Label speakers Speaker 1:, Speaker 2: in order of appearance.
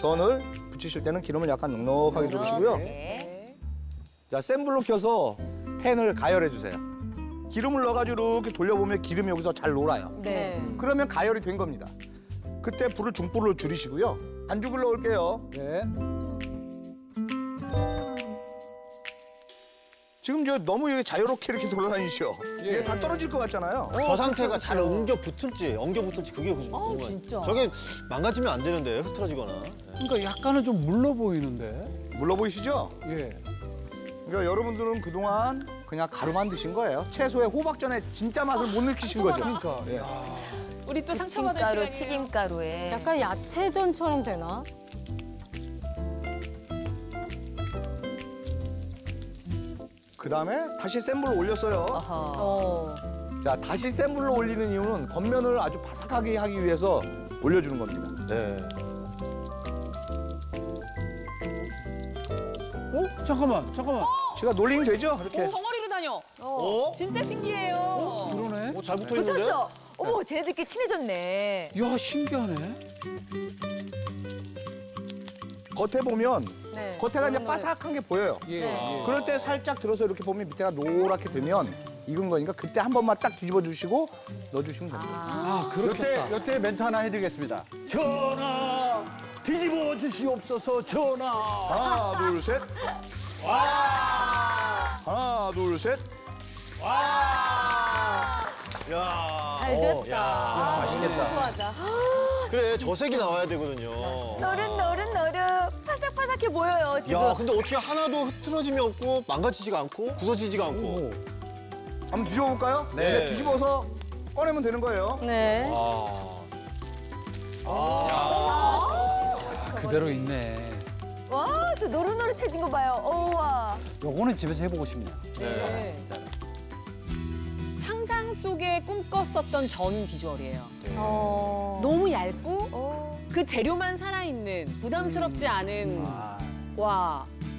Speaker 1: 선을 붙이실 때는 기름을 약간 넉넉하게 두르시고요.
Speaker 2: 네.
Speaker 1: 자, 센 불로 켜서 팬을 가열해 주세요. 기름을 넣어가지고 이렇게 돌려보면 기름이 여기서 잘 놀아요.
Speaker 2: 네.
Speaker 1: 그러면 가열이 된 겁니다. 그때 불을 중불로 줄이시고요. 반죽을 넣을게요.
Speaker 3: 네.
Speaker 1: 지금 저 너무 자유롭게 이렇게 돌아다니시죠? 이게 다 떨어질 것 같잖아요.
Speaker 4: 저 상태가 잘 엉겨 붙을지 그게 궁금해요.
Speaker 2: 진짜.
Speaker 4: 저게 망가지면 안 되는데 흐트러지거나.
Speaker 3: 그러니까 약간은 좀 물러 보이는데.
Speaker 1: 물러 보이시죠?
Speaker 3: 예.
Speaker 1: 그러니까 여러분들은 그동안 그냥 가루만 드신 거예요. 채소의 호박전에 진짜 맛을 못 느끼신 거죠.
Speaker 3: 그러니까.
Speaker 1: 예.
Speaker 5: 우리 또 상처받은
Speaker 2: 부침가루,
Speaker 5: 시간이에요.
Speaker 2: 튀김가루에.
Speaker 6: 약간 야채전처럼 되나?
Speaker 1: 그다음에 다시 센 불로 올렸어요.
Speaker 2: 어허.
Speaker 1: 자, 다시 센 불로 올리는 이유는 겉면을 아주 바삭하게 하기 위해서 올려주는 겁니다.
Speaker 4: 네.
Speaker 3: 잠깐만.
Speaker 1: 제가 놀리면 되죠? 이렇게.
Speaker 5: 덩어리로 다녀.
Speaker 4: 어?
Speaker 5: 진짜 신기해요.
Speaker 3: 그러네.
Speaker 4: 잘 붙어 있는데?
Speaker 2: 붙었어. 어머, 쟤네들끼리 친해졌네.
Speaker 3: 야, 신기하네.
Speaker 1: 겉에 보면
Speaker 6: 네.
Speaker 1: 겉에가 이제 바삭한 게 보여요.
Speaker 3: 예.
Speaker 6: 네.
Speaker 3: 예.
Speaker 1: 그럴 때 살짝 들어서 이렇게 보면 밑에가 노랗게 되면 익은 거니까 그때 한 번만 딱 뒤집어 주시고 넣어주시면 됩니다.
Speaker 3: 아, 그렇겠다.
Speaker 7: 여태 멘트 하나 해드리겠습니다. 전하, 뒤집어 주시옵소서, 전하.
Speaker 1: 하나, 둘, 셋. 와! 하나, 둘, 셋.
Speaker 4: 야.
Speaker 2: 잘 됐다.
Speaker 7: 맛있겠다.
Speaker 2: 소하자.
Speaker 4: 그래, 저 색이 나와야 되거든요.
Speaker 2: 너른 바삭바삭해 보여요, 지금.
Speaker 4: 야, 근데 어떻게 하나도 흐트러짐이 없고 망가지지가 않고 부서지지가 않고.
Speaker 1: 한번 뒤집어 볼까요?
Speaker 4: 네.
Speaker 1: 이제 뒤집어서 꺼내면 되는 거예요.
Speaker 6: 네.
Speaker 3: 그대로 있네.
Speaker 2: 와, 저 노릇노릇해진 거 봐요. 와.
Speaker 7: 요거는 집에서 해보고 싶네요.
Speaker 5: 네. 상상 속에 꿈꿨었던 전 비주얼이에요. 너무 얇고 그 재료만 살아있는 부담스럽지 않은
Speaker 7: 아,
Speaker 5: 와